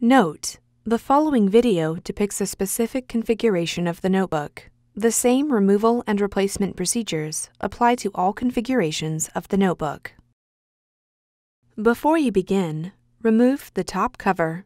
Note: the following video depicts a specific configuration of the notebook. The same removal and replacement procedures apply to all configurations of the notebook. Before you begin, remove the top cover.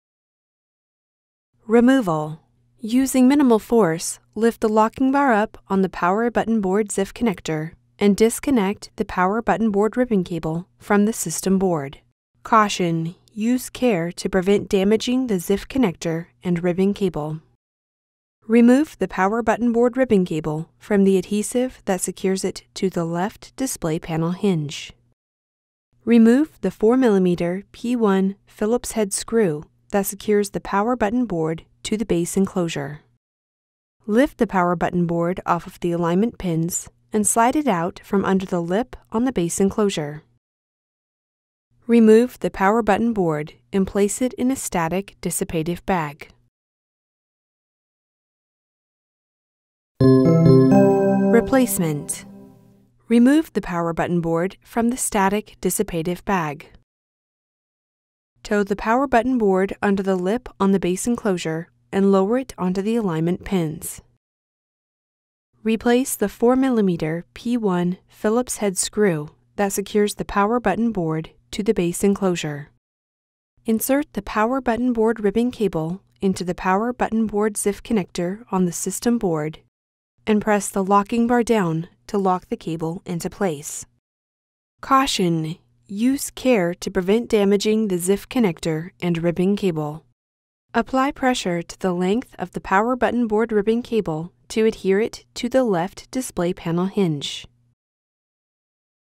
Removal. Using minimal force, lift the locking bar up on the power button board ZIF connector and disconnect the power button board ribbon cable from the system board. Caution: use care to prevent damaging the ZIF connector and ribbon cable. Remove the power button board ribbon cable from the adhesive that secures it to the left display panel hinge. Remove the 4mm P1 Phillips head screw that secures the power button board to the base enclosure. Lift the power button board off of the alignment pins and slide it out from under the lip on the base enclosure. Remove the power button board and place it in a static dissipative bag. Replacement. Remove the power button board from the static dissipative bag. Tow the power button board under the lip on the base enclosure and lower it onto the alignment pins. Replace the 4mm P1 Phillips head screw that secures the power button board to the base enclosure. Insert the power button board ribbon cable into the power button board ZIF connector on the system board and press the locking bar down to lock the cable into place. Caution: use care to prevent damaging the ZIF connector and ribbon cable. Apply pressure to the length of the power button board ribbon cable to adhere it to the left display panel hinge.